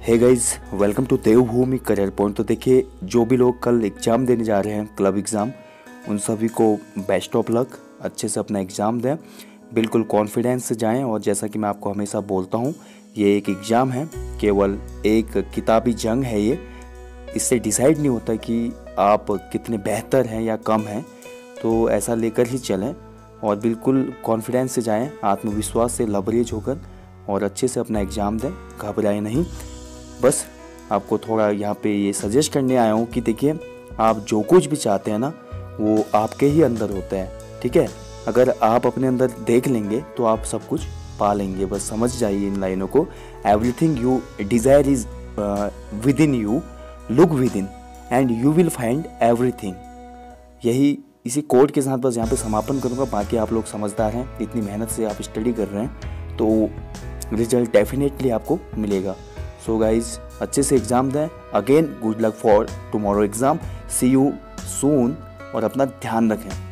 Hey guys, welcome to Devbhoomi career point. तो देखिए, जो भी लोग कल एग्ज़ाम देने जा रहे हैं, क्लब एग्ज़ाम, उन सभी को बेस्ट ऑफ लक। अच्छे से अपना एग्ज़ाम दें, बिल्कुल कॉन्फिडेंस से जाएं। और जैसा कि मैं आपको हमेशा बोलता हूं, ये एक एग्ज़ाम है, केवल एक किताबी जंग है ये। इससे डिसाइड नहीं होता कि आप कितने बेहतर हैं या कम हैं। तो ऐसा लेकर ही चलें और बिल्कुल कॉन्फिडेंस से जाएं, आत्मविश्वास से लबरेज होकर, और अच्छे से अपना एग्ज़ाम दें। घबराएं नहीं। बस आपको थोड़ा यहाँ पे ये सजेस्ट करने आया हूँ कि देखिए, आप जो कुछ भी चाहते हैं ना, वो आपके ही अंदर होता है। ठीक है, अगर आप अपने अंदर देख लेंगे तो आप सब कुछ पा लेंगे। बस समझ जाइए इन लाइनों को। Everything you desire is within you, look within and you will find everything. यही इसी कोड के साथ बस यहाँ पे समापन करूँगा। बाकी आप लोग समझदार हैं, इतनी मेहनत से आप स्टडी कर रहे हैं तो रिजल्ट डेफिनेटली आपको मिलेगा। सो गाइज, अच्छे से एग्ज़ाम दें। Again good luck for tomorrow exam. See you soon और अपना ध्यान रखें।